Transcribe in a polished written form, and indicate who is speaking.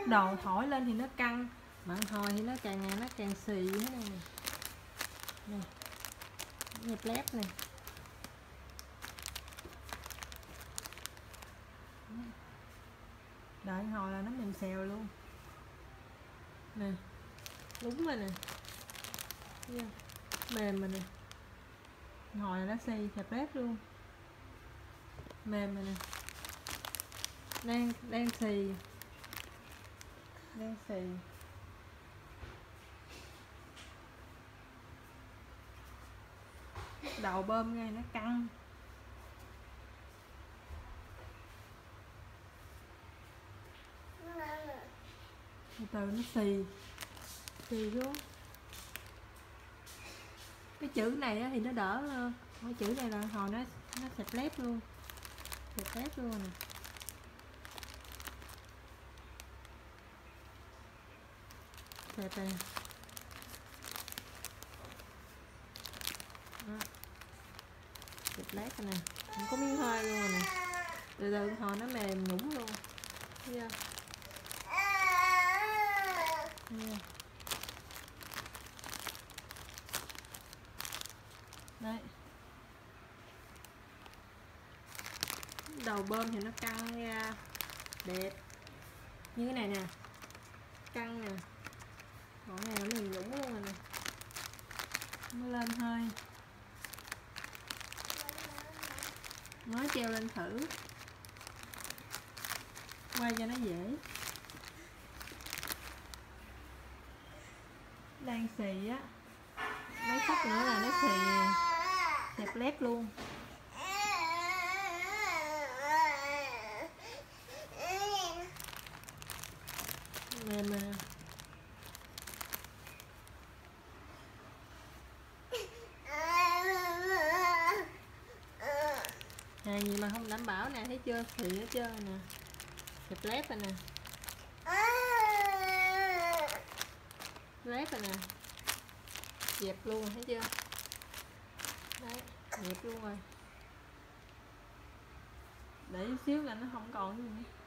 Speaker 1: đồ thổi lên thì nó căng, mà hồi thì nó càng ngày nó càng xì thế này nè. Nè, nhịp lép nè. Đợi hồi là nó mềm xèo luôn. Nè, đúng rồi nè. Mềm rồi nè. Hồi là nó xì thẹp lép luôn. Mềm rồi nè. Đang xì. Đang xì. Đầu bơm ngay nó căng. Từ từ nó xì xuống. Cái chữ này thì nó đỡ hơn. Cái chữ này là hồi nó xẹp lép luôn. Xẹp lép luôn nè. Xẹp nè. Xẹp lép nè. Không có miếng hơi luôn rồi nè. Từ từ hồi nó mềm nhũng luôn. Thấy chưa? Đấy. Đầu bơm thì nó căng ra đẹp như cái này nè, căng nè, còn này nó mềm nhũng luôn rồi nè, nó lên hơi, mới treo lên thử quay cho nó dễ. Đang xì á, mấy phút nữa là nó xì đẹp lép luôn. Mềm nè. Hàng gì mà không đảm bảo nè, thấy chưa? Thì nó trơn nè, đẹp lép rồi nè, lép rồi nè, dẹp luôn rồi, thấy chưa? Đấy, dẹp luôn rồi. Để xíu là nó không còn gì nữa.